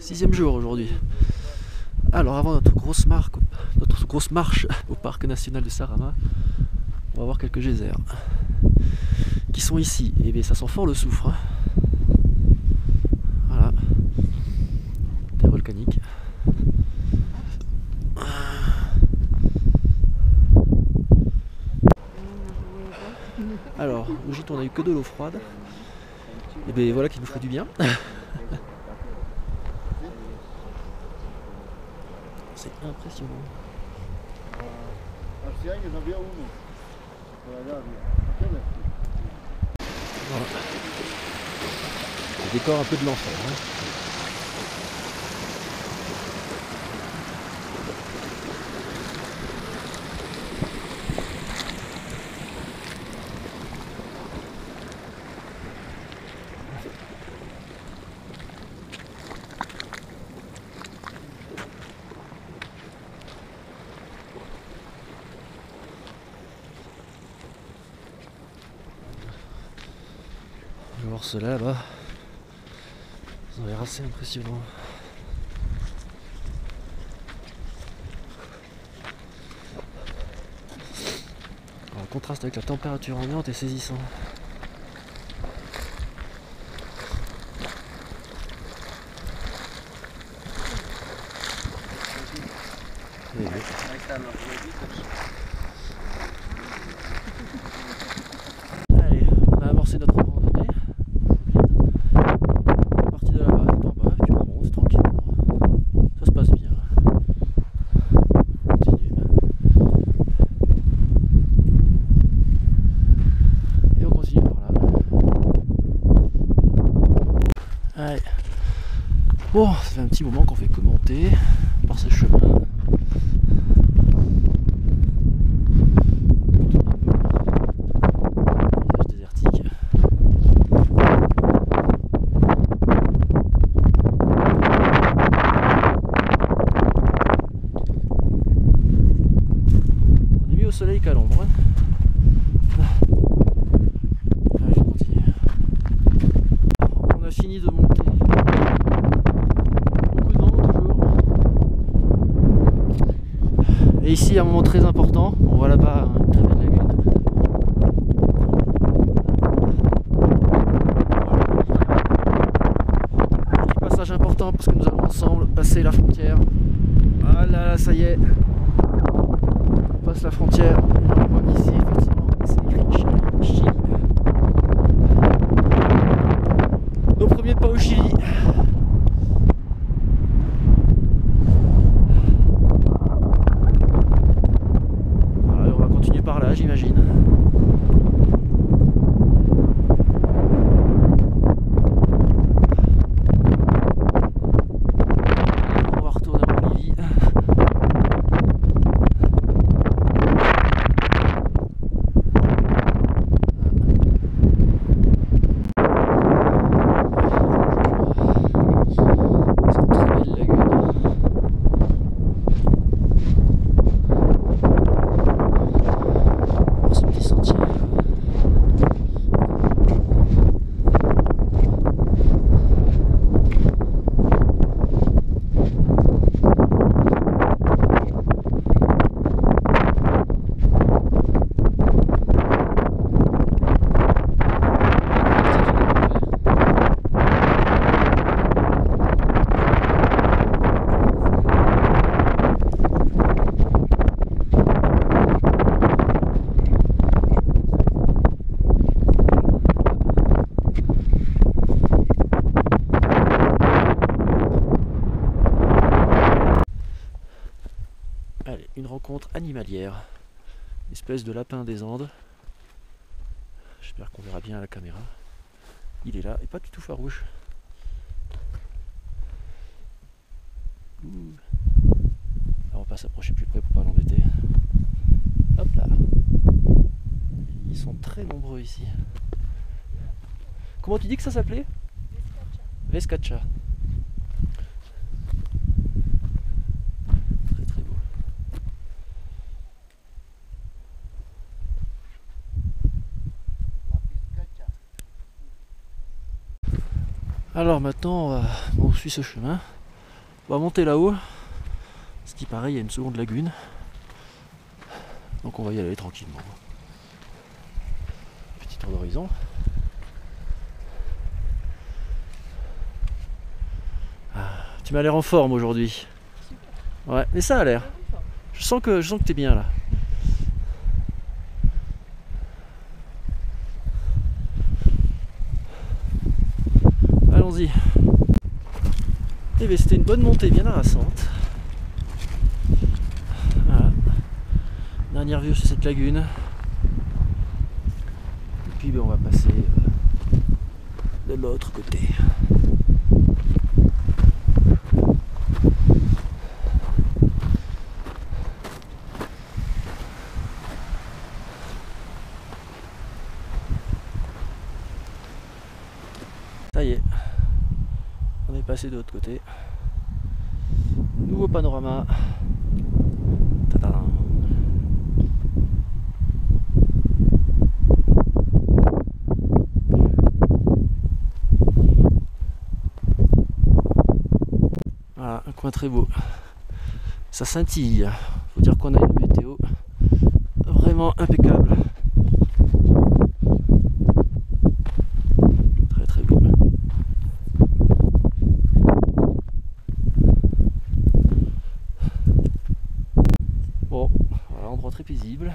6e jour aujourd'hui. Alors avant notre grosse marche au parc national de Sarama, on va voir quelques geysers qui sont ici. Et bien ça sent fort le soufre. Hein. Voilà. Terre volcanique. Alors, au gîte on a eu que de l'eau froide. Et bien voilà qui nous ferait du bien. C'est impressionnant. Voilà. Le décor un peu de l'enfer. Hein. Je vais voir cela là-bas. Ça a l'air assez impressionnant. Alors, le contraste avec la température ambiante est saisissant. Et oui. Allez, on a amorcé notre randonnée. On est parti de là-bas, tout en bas, puis on monte tranquillement. Ça se passe bien. On continue. Et on continue par là. Allez. Bon, ça fait un petit moment qu'on fait commenter par ce chemin. Soleil qu'à l'ombre. Allez, on continue. On a fini de monter. Beaucoup de vent toujours. Et ici, un moment très important. On voit là-bas une très belle lagune. Un passage important parce que nous allons ensemble passer la frontière. Ah là, ça y est. On passe la frontière, on voit qu'ici effectivement c'est écrit Chili. Nos premiers pas au Chili. Alors, on va continuer par là, j'imagine. On va retourner en Bolivie. Allez, une rencontre animalière. Une espèce de lapin des Andes. J'espère qu'on verra bien à la caméra. Il est là, et pas du tout farouche. Alors on va pas s'approcher plus près pour pas l'embêter. Hop là. Ils sont très nombreux ici. Comment tu dis que ça s'appelait? Vescacha. Très très beau. Alors maintenant on suit ce chemin. On va monter là-haut. Ce qui paraît, il y a une seconde lagune. Donc on va y aller tranquillement. Petit tour d'horizon. Tu m'as l'air en forme aujourd'hui. Ouais, mais ça a l'air. Je sens que t'es bien là. Allons-y. Eh bien, c'était une bonne montée bien harassante. Voilà. Dernière vue sur cette lagune. Et puis ben, on va passer de l'autre côté. Ça y est, on est passé de l'autre côté. Nouveau panorama. Tadam. Voilà, un coin très beau. Ça scintille. Faut dire qu'on a une météo vraiment impeccable. Très très beau. Bon, voilà, endroit très paisible.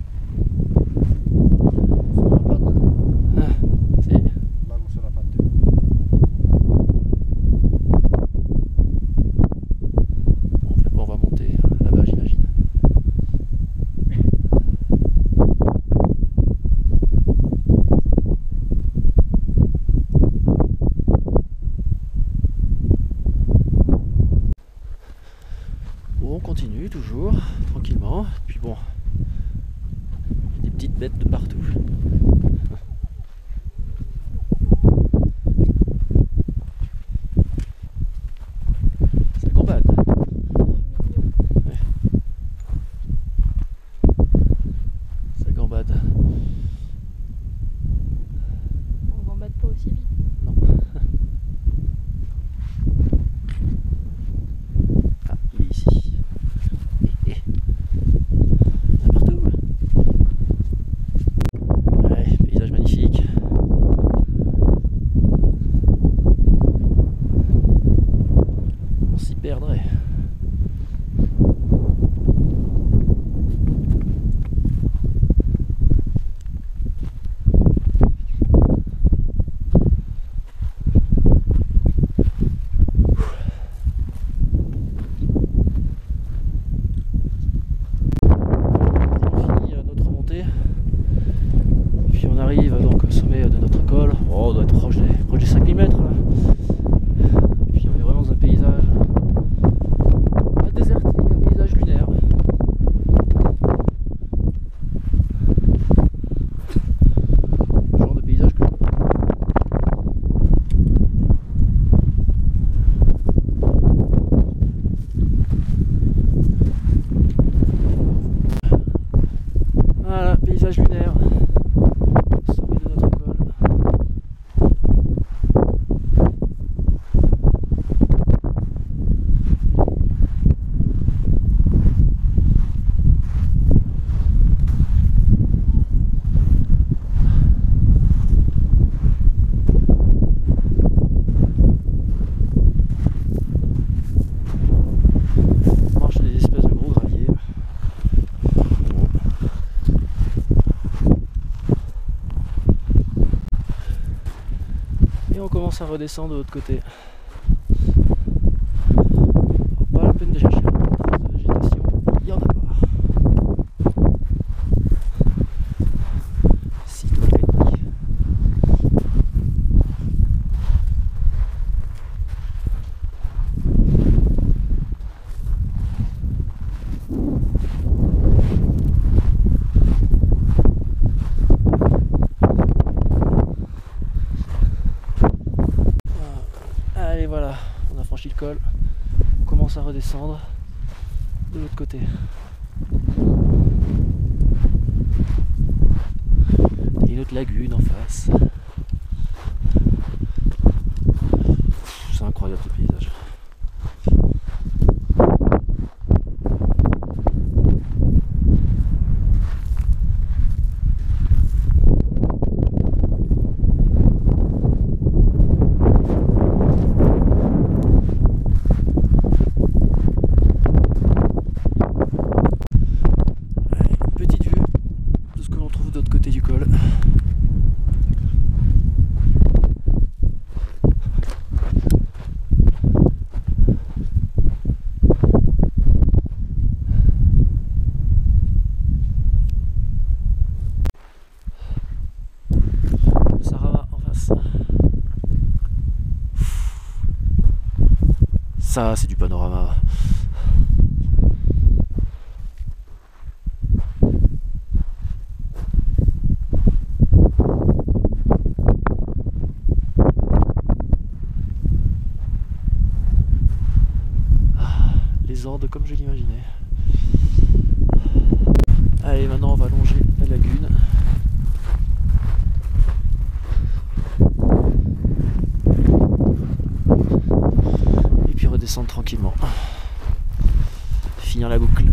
On continue toujours, tranquillement. Puis bon, il y a des petites bêtes de partout. Ça gambade. Ouais. Ça gambade. On gambade pas aussi vite. Non. Ah, il est ici. Partout. Ouais, paysage magnifique. On s'y perdrait. Puis on arrive donc au sommet de notre col. Oh, on doit être proche des 5000 mètres là. Et puis on est vraiment dans un paysage pas désertique, un paysage lunaire. Le genre de paysage que j'aime. Voilà, paysage lunaire. Sommet de notre col. On marche des espèces de gros graviers. Et on commence à redescendre de l'autre côté. Pas la peine de chercher un peu de végétation, il n'y en a pas. Si tout est dit. Allez, voilà, on a franchi le col, on commence à redescendre de l'autre côté. Et une autre lagune en face. C'est incroyable ce paysage. Ça, c'est du panorama. Les Andes comme je l'imaginais. Allez, maintenant on va longer la lagune. Et puis redescendre tranquillement. Finir la boucle.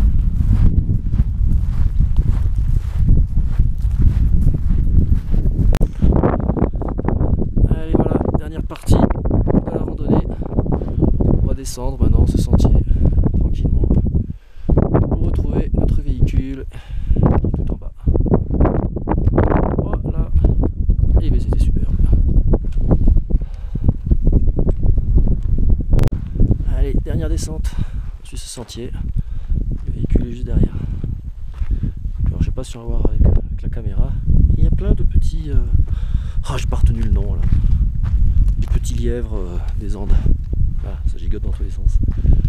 Allez, voilà, dernière partie de la randonnée. On va descendre maintenant ce sentier tranquillement pour retrouver notre véhicule qui est tout en bas. Voilà. Et bien c'était superbe. Allez, dernière descente sur ce sentier. Le véhicule est juste derrière. Alors je sais pas si on va voir avec la caméra. Il y a plein de petits... Ah, j'ai pas retenu le nom là. Des petits lièvres des Andes. Ah, ça gigote dans tous les sens.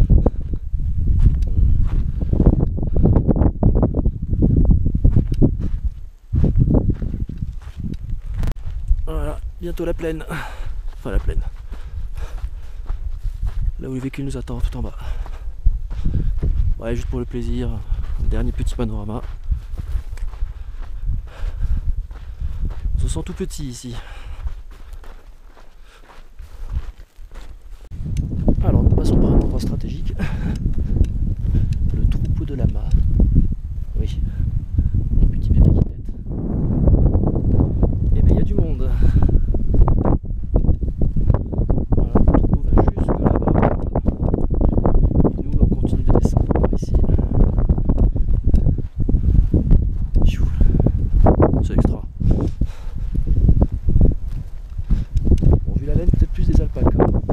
Voilà, bientôt la plaine. Enfin la plaine. Là où le véhicule nous attend, tout en bas. Ouais, juste pour le plaisir, un dernier petit panorama. On se sent tout petit ici. Alors nous passons par un endroit stratégique. Le troupeau de lamas. Oui. Les petits bébés qui têtent. Et bien il y a du monde. Voilà, le troupeau va jusque là-bas. Et nous on continue de descendre par ici. Chou. C'est extra. Bon, vu la laine, peut-être plus des alpacas.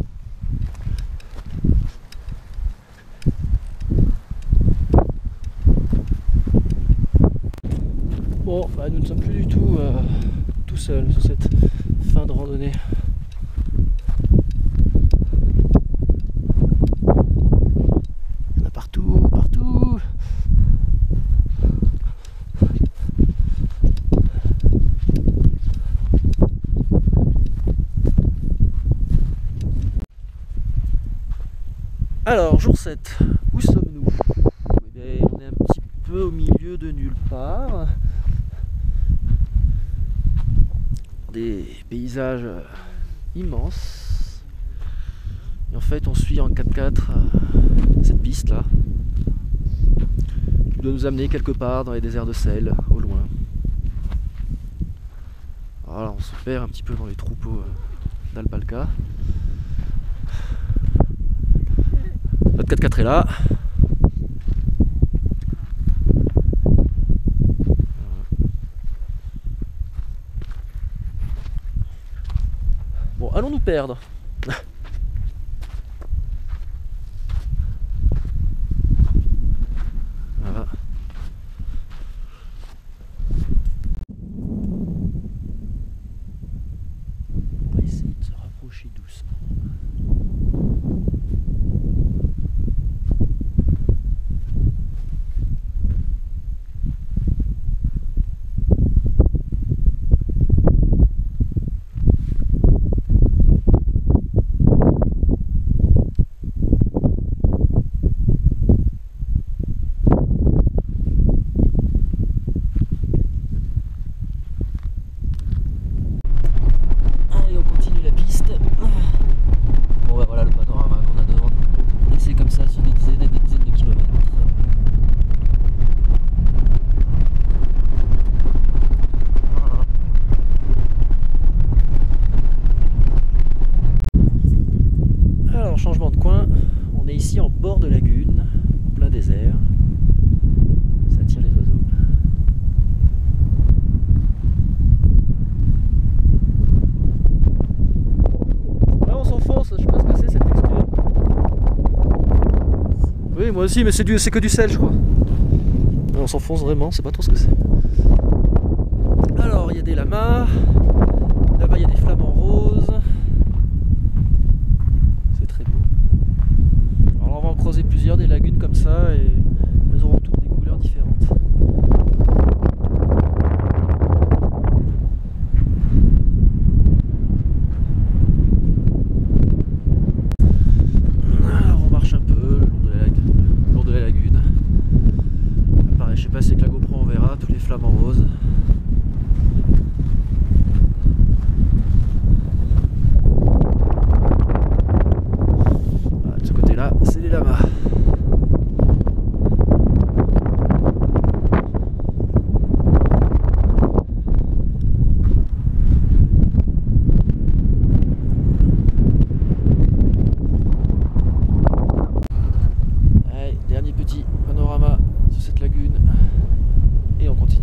Bon, bah, nous ne sommes plus du tout tout seuls sur cette fin de randonnée. Il y en a partout, partout. Alors, jour 7, où sommes-nous? Eh bien, on est un petit peu au milieu de nulle part. Des paysages immenses. Et en fait, on suit en 4x4 cette piste là, qui doit nous amener quelque part dans les déserts de sel, au loin. Voilà, on se perd un petit peu dans les troupeaux d'alpaca. Notre 4x4 est là. Bon, allons nous perdre. Voilà. On va essayer de se rapprocher doucement. Changement de coin, on est ici en bord de lagune, en plein désert. Ça attire les oiseaux. Là on s'enfonce, je sais pas ce que c'est cette texture. Oui, moi aussi, mais c'est que du sel, je crois. Là, on s'enfonce vraiment, c'est pas trop ce que c'est. Alors il y a des lamas, là-bas il y a des flamants roses. C'est très beau. ça et elles auront toutes des couleurs différentes. Alors on marche un peu le long de la lagune. Là, pareil, je sais pas si avec la GoPro on verra tous les flamants roses. Voilà, de ce côté là c'est les lamas. Dernier petit panorama sur cette lagune et on continue.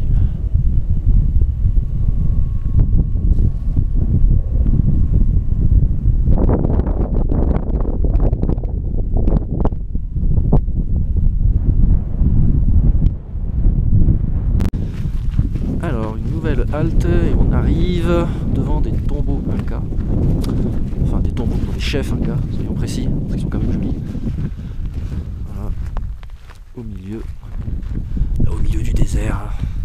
Alors une nouvelle halte et on arrive devant des tombeaux Incas. Enfin des tombeaux, des chefs Incas, soyons précis, parce qu'ils sont quand même jolis. Voilà. Au milieu du désert.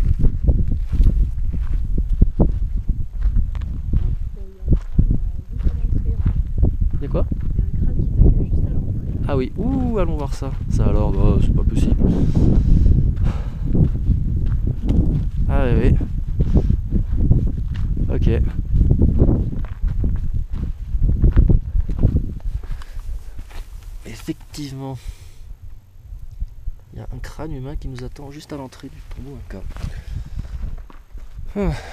Il y a quoi? Il y a un crâne qui t'accueille juste à l'entrée. Ah oui, ouh, allons voir ça. Ça alors, bah, c'est pas possible. Ah oui, oui. Ok. Effectivement. Il y a un crâne humain qui nous attend juste à l'entrée du tombeau Inca. Ah.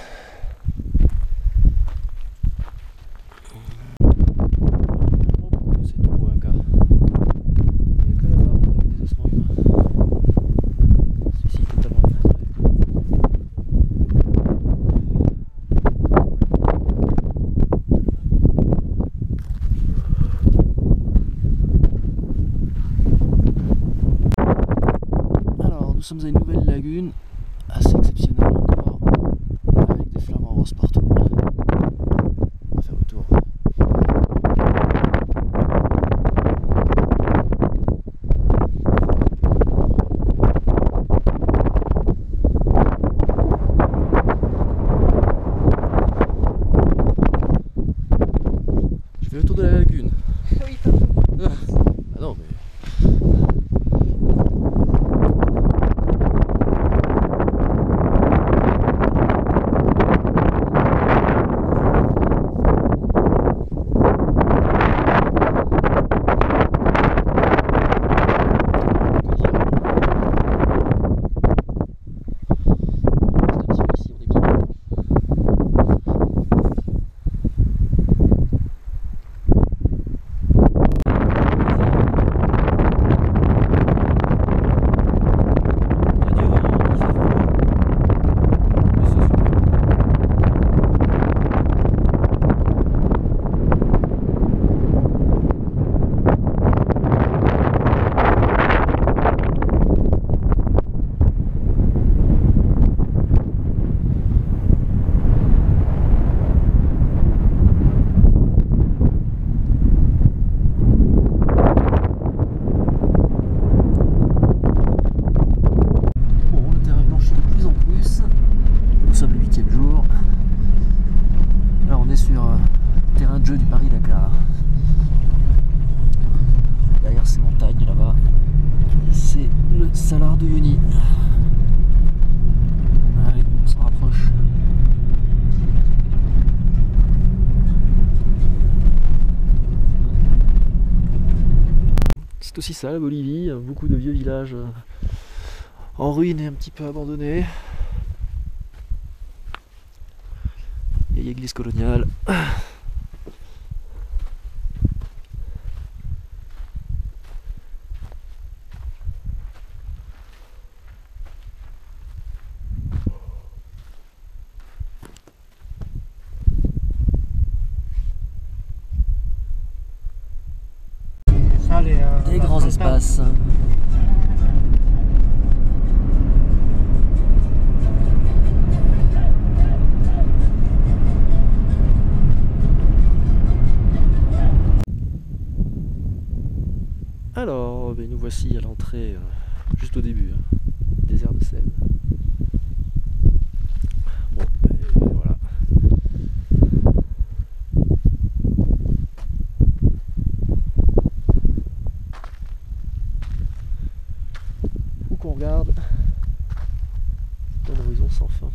Beaucoup ces tombeaux Inca. Il n'y a que là-bas où on a vu des ossements humains. Celui-ci est totalement effondré. Nous sommes à une nouvelle lagune, assez exceptionnelle encore, avec des flamants roses partout. On va faire le tour. Je fais le tour de la lagune. Oui, pardon. Ah non, mais... Salar de Uyuni. Allez, on se rapproche. C'est aussi ça la Bolivie, beaucoup de vieux villages en ruine et un petit peu abandonnés. Vieille église coloniale. Des grands espaces. Alors, ben, nous voici à l'entrée, juste au début, hein, désert de sel. Bon, ben, voilà. Où qu'on regarde, c'est un horizon sans fin.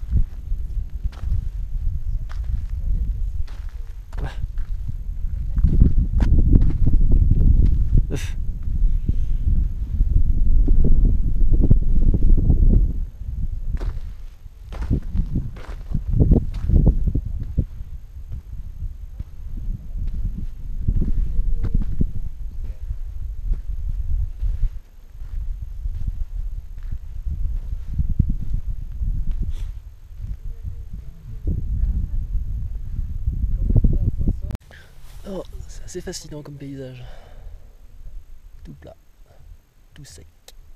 Oh, c'est assez fascinant comme paysage. Tout plat, tout sec.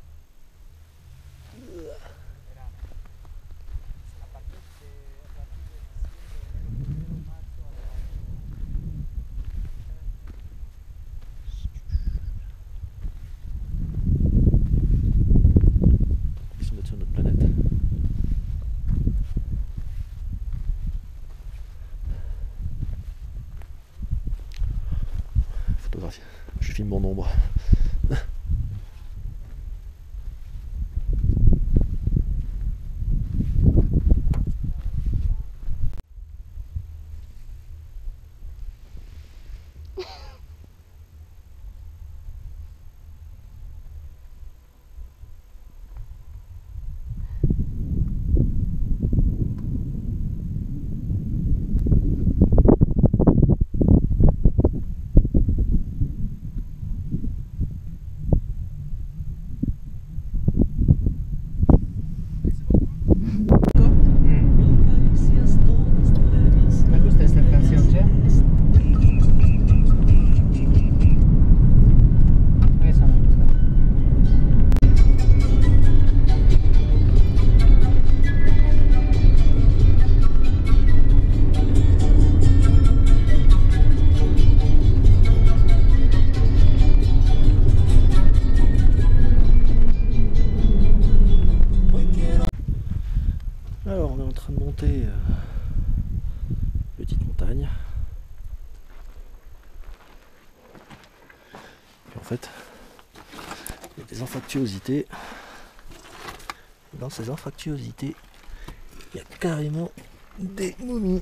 Ils sont sur notre planète. Photographie. Je filme mon ombre. Alors on est en train de monter petite montagne. Et en fait, il y a des anfractuosités. Et dans ces anfractuosités, il y a carrément des momies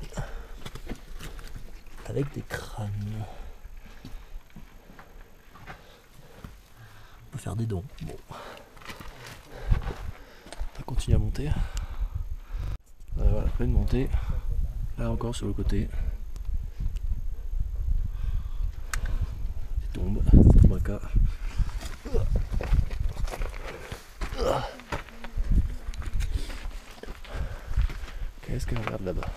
avec des crânes. On peut faire des dons. Bon. On va continuer à monter. Voilà, pleine montée. Là encore sur le côté. Des tombes, Tombaka. Qu'est-ce qu'elle regarde là-bas?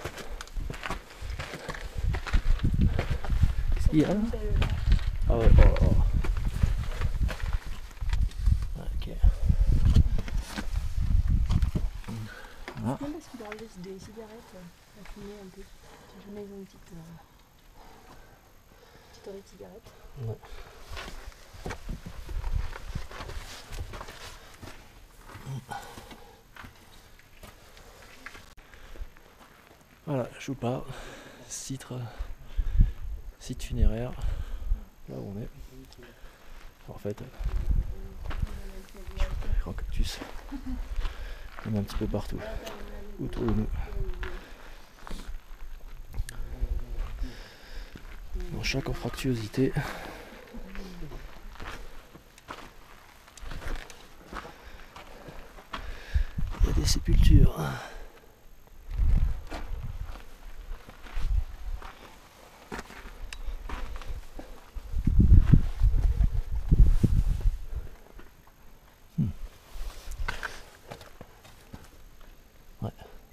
Qu'est-ce qu'il y a là? Ah ouais, oh, oh. Ok. Même parce qu'il a enlevé des cigarettes à fumer un peu. Si jamais ils ont une petite oreille de cigarette. Ouais. Voilà, Choupa, site funéraire, là où on est. En fait, grand cactus, il y en a un petit peu partout, autour de nous. Dans chaque anfractuosité, il y a des sépultures. Ouais.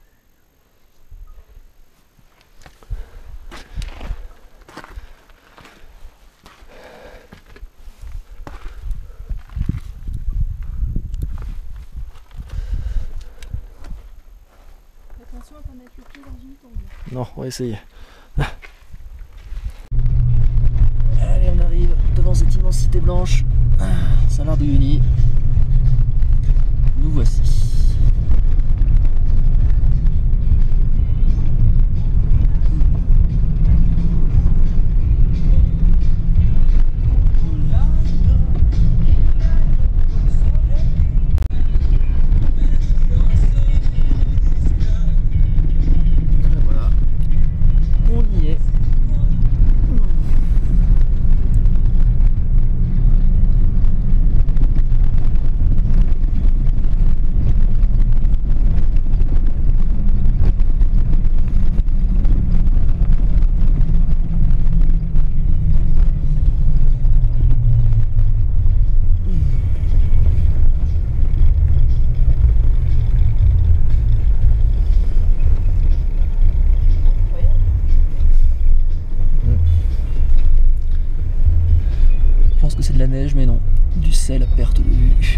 Attention à pas mettre le pied dans une tombe. Non, on va essayer. Allez, on arrive devant cette immensité blanche. Salar de Uyuni. Nous voici. Voilà, on y est. Je pense que c'est de la neige, mais non. Du sel à perte de vue.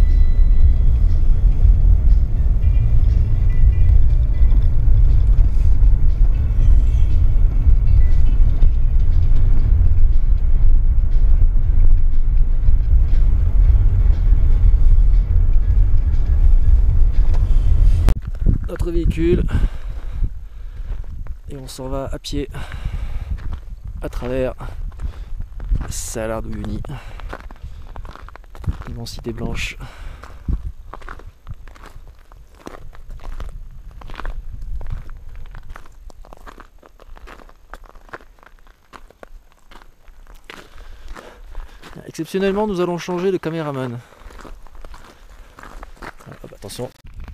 Notre véhicule. Et on s'en va à pied à travers Salar de Uyuni, immensité blanche. Exceptionnellement, nous allons changer de caméraman. Hop, attention.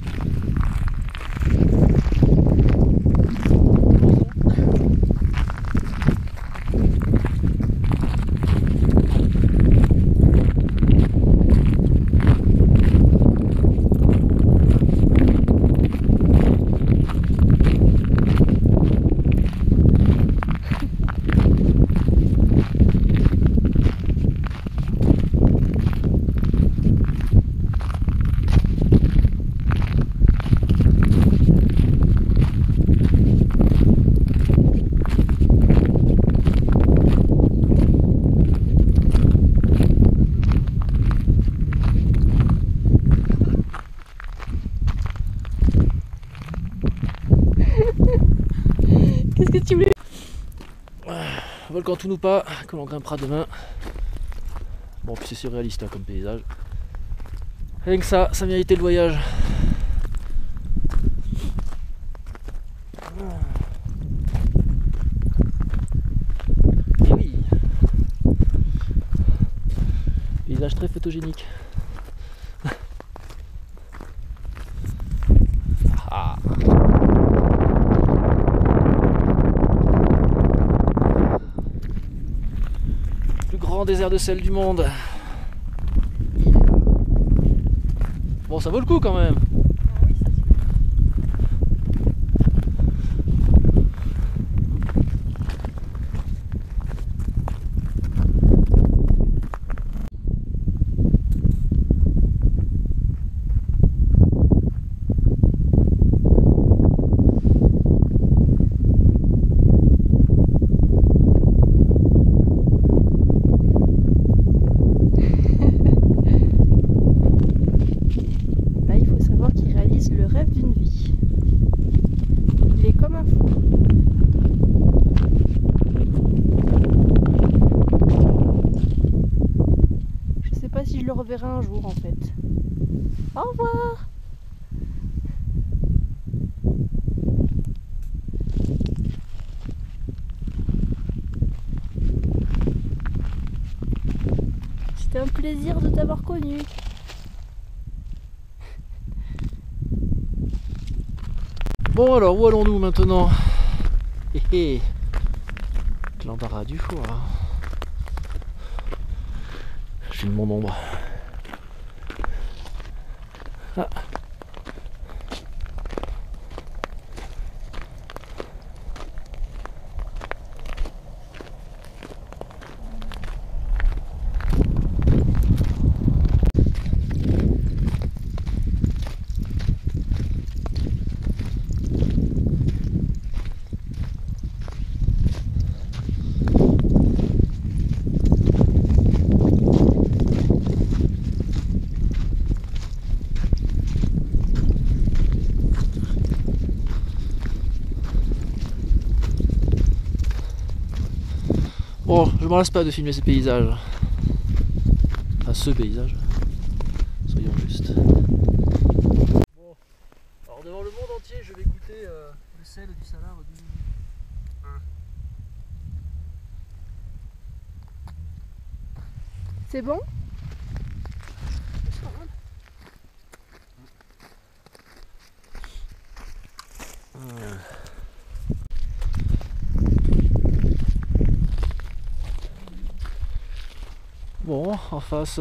Qu'est-ce que tu voulais? Volcan Tunupa que l'on grimpera demain. Bon, puis c'est surréaliste hein, comme paysage. Rien que ça méritait le voyage. Et oui, paysage très photogénique. Ah. Plus grand désert de sel du monde. Bon, ça vaut le coup quand même. Ah oui, c'est sûr. Là, il faut savoir qu'il réalise le rêve d'une vie. Il est comme un fou. Je sais pas si je le reverrai un jour en fait. Au revoir! C'était un plaisir de t'avoir connu. Bon alors, où allons-nous maintenant? Hé hé, l'embarras du choix. Je filme mon ombre. Ah. Je m'en lasse pas de filmer ces paysages. Enfin ce paysage. Soyons justes. Bon, alors devant le monde entier, je vais goûter le sel du Salar du Uyuni. C'est bon? Bon, en face,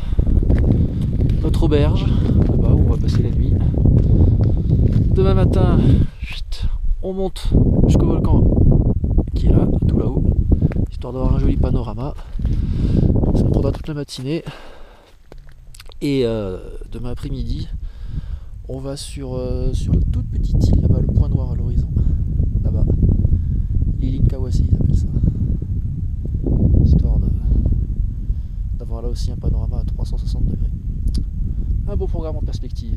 notre auberge, là-bas où on va passer la nuit. Demain matin, chut, on monte jusqu'au volcan qui est là, tout là-haut, histoire d'avoir un joli panorama. Ça nous prendra toute la matinée. Et demain après-midi, on va sur la toute petite île là-bas, le point noir à l'horizon. Là-bas. L'île Inkawasi, ils appellent ça. Histoire d'avoir là aussi un panorama à 360 degrés. Un beau programme en perspective.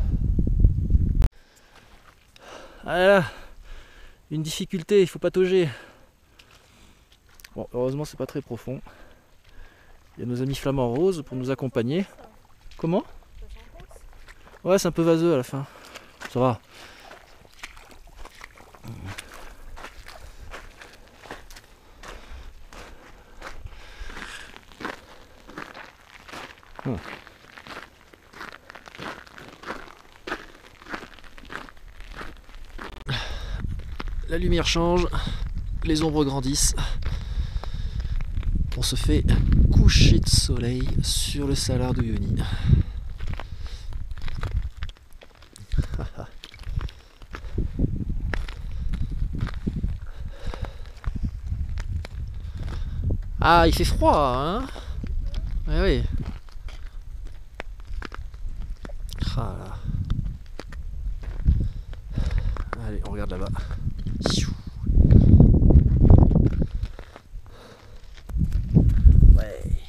Ah là, une difficulté, il faut patauger. Bon, heureusement c'est pas très profond. Il y a nos amis flamants roses pour nous accompagner. Comment? Ouais, c'est un peu vaseux à la fin. Ça va. La lumière change, les ombres grandissent. On se fait coucher de soleil sur le Salar de Uyuni. Ah, il fait froid, hein? Ouais, oui. Ah là. Allez, on regarde là-bas. Ouais.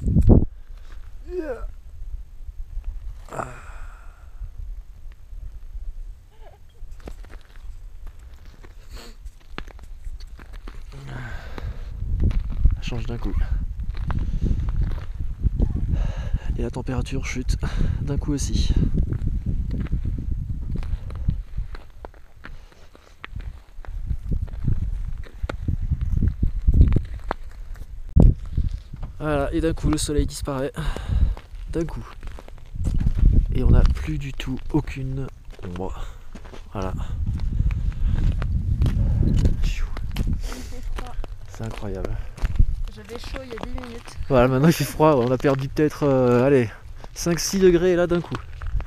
Ça change d'un coup. Et la température chute d'un coup aussi. Voilà, et d'un coup le soleil disparaît. D'un coup. Et on n'a plus du tout aucune ombre. Voilà. C'est incroyable. J'avais chaud il y a 10 minutes. Voilà, maintenant il fait froid, on a perdu peut-être allez, 5-6 degrés là d'un coup.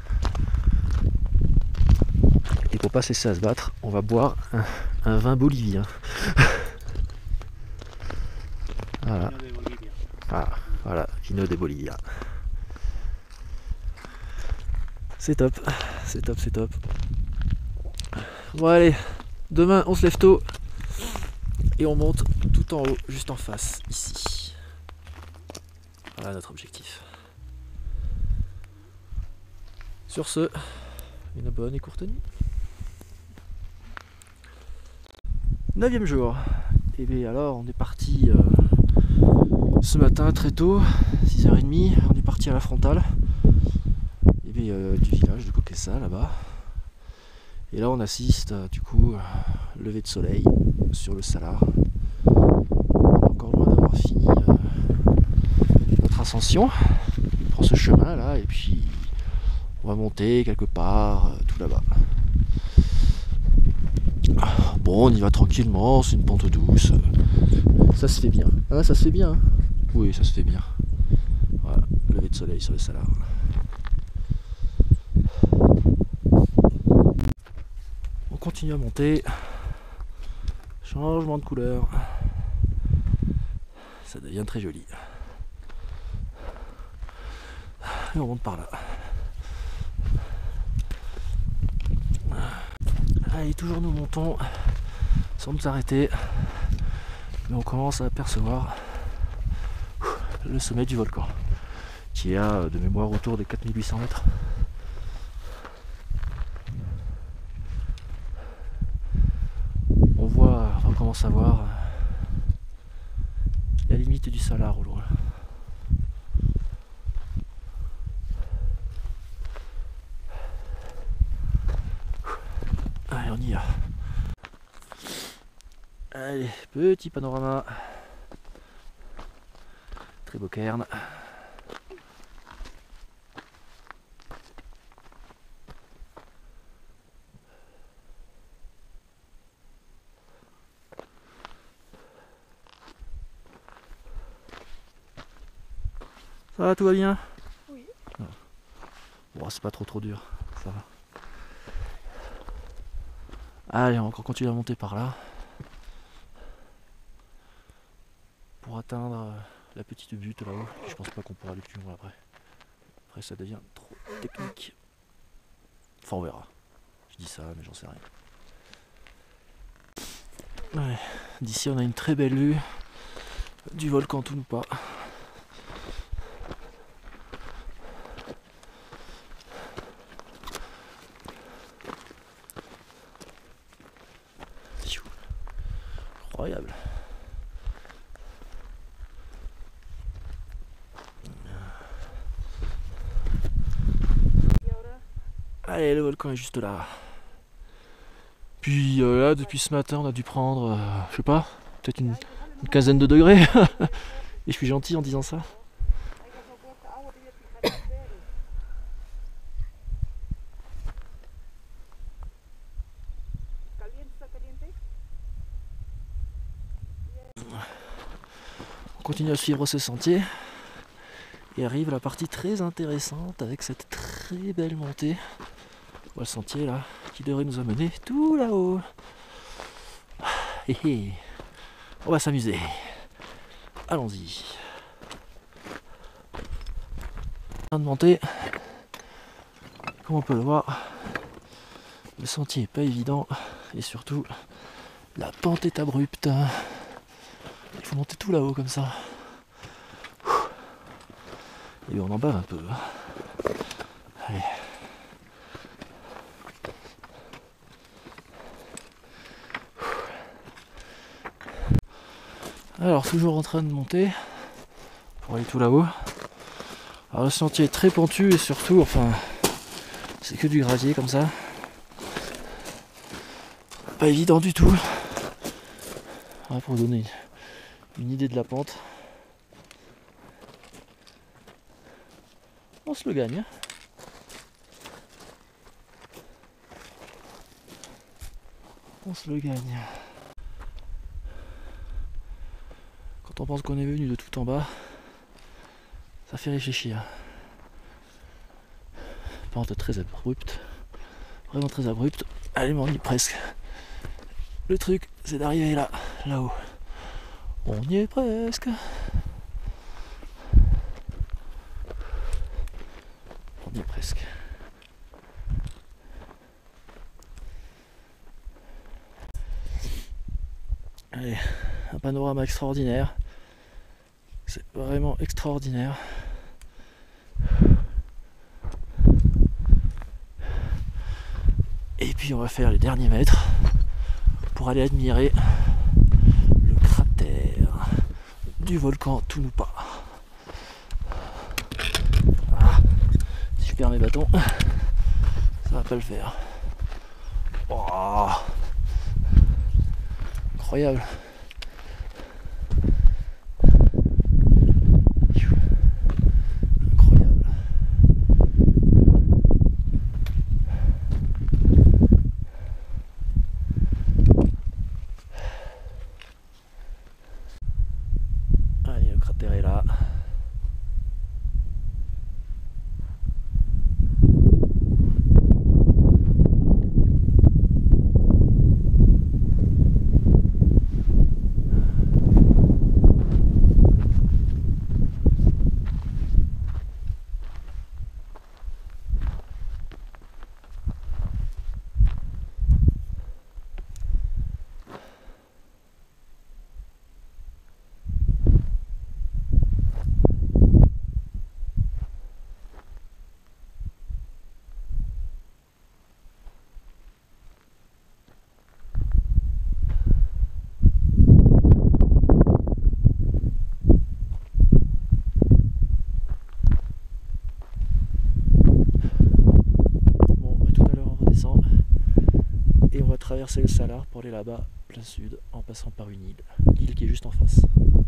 Et pour pas cesser à se battre, on va boire un vin bolivien. Voilà. Ah, voilà, vino de Bolivia. C'est top, c'est top, c'est top. Bon allez, demain on se lève tôt et on monte tout en haut, juste en face, ici. Voilà notre objectif. Sur ce, une bonne et courte nuit. 9e jour. Et bien alors on est parti ce matin très tôt, 6h30, on est parti à la frontale. Et bien du village de Kokessa là-bas. Et là on assiste du coup lever de soleil sur le Salar. On est encore loin d'avoir fini notre ascension. On prend ce chemin là et puis on va monter quelque part tout là-bas. Bon, on y va tranquillement, c'est une pente douce. Ça se fait bien. Ah, ça se fait bien. Hein. Oui, ça se fait bien. Voilà, lever de soleil sur le Salar. On continue à monter. Changement de couleur. Ça devient très joli. Et on monte par là. Allez, toujours nous montons sans nous arrêter. Mais on commence à apercevoir le sommet du volcan qui est à de mémoire autour des 4800 mètres. On commence à voir la ligne l'extrémité du Salar au loin. Allez, on y va. Allez, petit panorama. Très beau cairn. Ça va, tout va bien? Oui. Bon, c'est pas trop dur, ça va. Allez, on va encore continuer à monter par là. Pour atteindre la petite butte là-haut. Je pense pas qu'on pourra aller plus loin après. Après ça devient trop technique. Enfin on verra. Je dis ça mais j'en sais rien. Ouais. D'ici on a une très belle vue du volcan Tonopah. Incroyable. Allez, le volcan est juste là. Puis là, depuis ce matin, on a dû prendre, je sais pas, peut-être une quinzaine de degrés. Et je suis gentil en disant ça. On continue à suivre ce sentier. Et arrive la partie très intéressante avec cette très belle montée. On voit le sentier là qui devrait nous amener tout là-haut. On va s'amuser. Allons-y. En train de monter. Comme on peut le voir, le sentier n'est pas évident et surtout la pente est abrupte. Il faut monter tout là-haut comme ça. Et on en bave un peu. Allez. Alors toujours en train de monter pour aller tout là-haut. Alors le sentier est très pentu et surtout, enfin, c'est que du gravier comme ça. Pas évident du tout. Voilà, pour vous donner une idée de la pente. On se le gagne. On se le gagne. Quand on pense qu'on est venu de tout en bas, ça fait réfléchir. Pente très abrupte. Vraiment très abrupte. Allez, mais on y est presque. Le truc, c'est d'arriver là, là-haut. On y est presque. On y est presque. Allez, un panorama extraordinaire. C'est vraiment extraordinaire. Et puis on va faire les derniers mètres pour aller admirer le cratère du volcan Tonopah. Si je perds mes bâtons, ça va pas le faire. Oh, incroyable. Incroyable. Allez, le cratère est là. traverser le Salar pour aller là-bas, plein sud, en passant par une île. L'île qui est juste en face.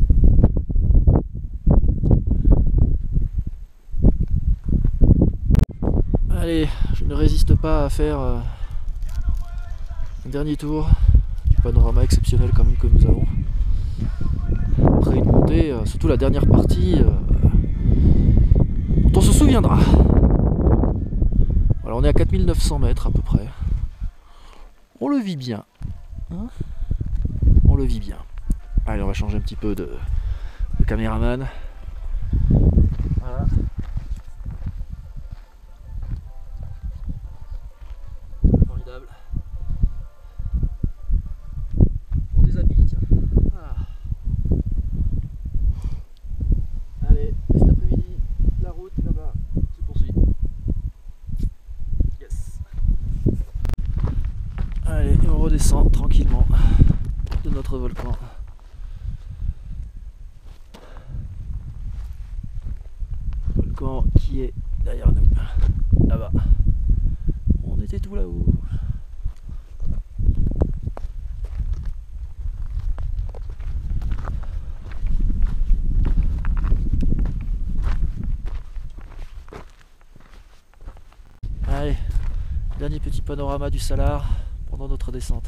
Allez, je ne résiste pas à faire un dernier tour du panorama exceptionnel quand même que nous avons. Après une montée, surtout la dernière partie, dont on se souviendra. Alors on est à 4900 mètres à peu près. On le vit bien. Hein, on le vit bien. Allez, on va changer un petit peu de caméraman. Voilà. Formidable. On déshabille, tiens. Ah. Allez, et cet après-midi, la route là-bas se poursuit. Yes. Allez, et on redescend tranquillement de notre volcan. Volcan qui est derrière nous, là-bas. On était tout là-haut. Allez, dernier petit panorama du Salar pendant notre descente.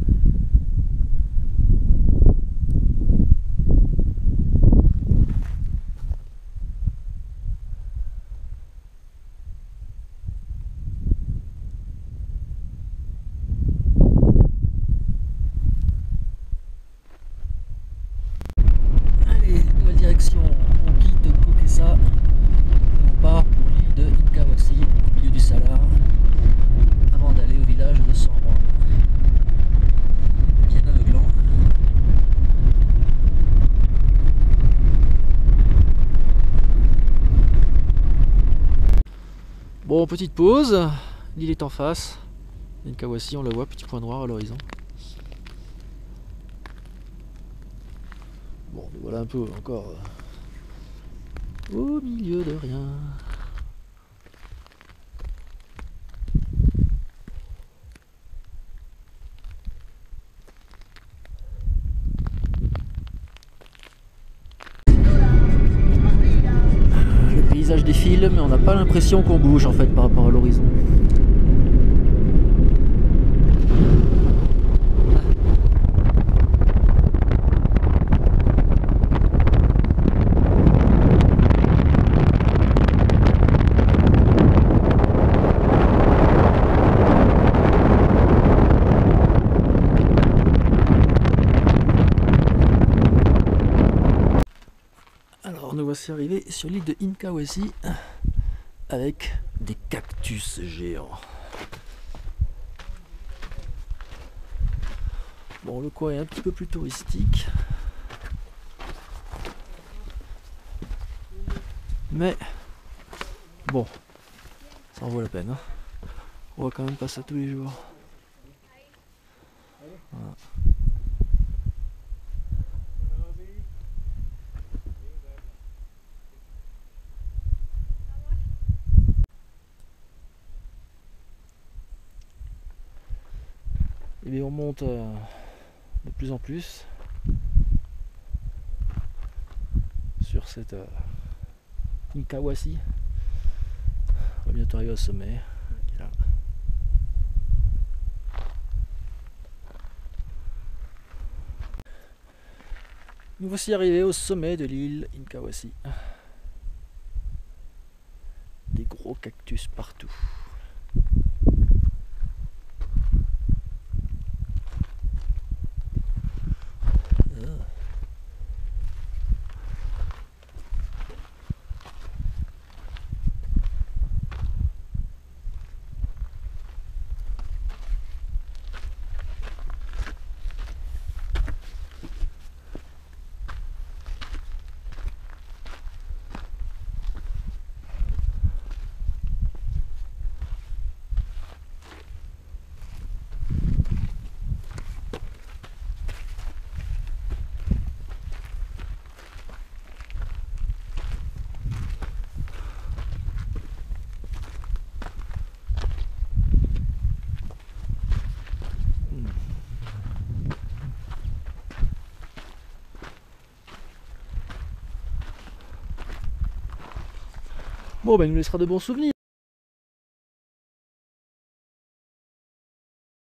Allez, nouvelle direction, on quitte Kokessa et on part pour l'île de Hinkawasi, au milieu du Salar, avant d'aller au village de Sambre, bien aveuglant. Bon, petite pause, l'île est en face, Hinkawasi, on le voit, petit point noir à l'horizon. Bon, nous voilà un peu encore au milieu de rien. Le paysage défile, mais on n'a pas l'impression qu'on bouge en fait par rapport à l'horizon. Alors nous voici arrivés sur l'île de Hinkawasi avec des cactus géants. Bon, le coin est un petit peu plus touristique, mais bon, ça en vaut la peine. Hein. On voit quand même pas ça tous les jours. Voilà. Et bien on monte de plus en plus sur cette Hinkawasi. On va bientôt arriver au sommet. Qui est là. Nous voici arrivés au sommet de l'île Hinkawasi. Des gros cactus partout. Bon, ben, il nous laissera de bons souvenirs.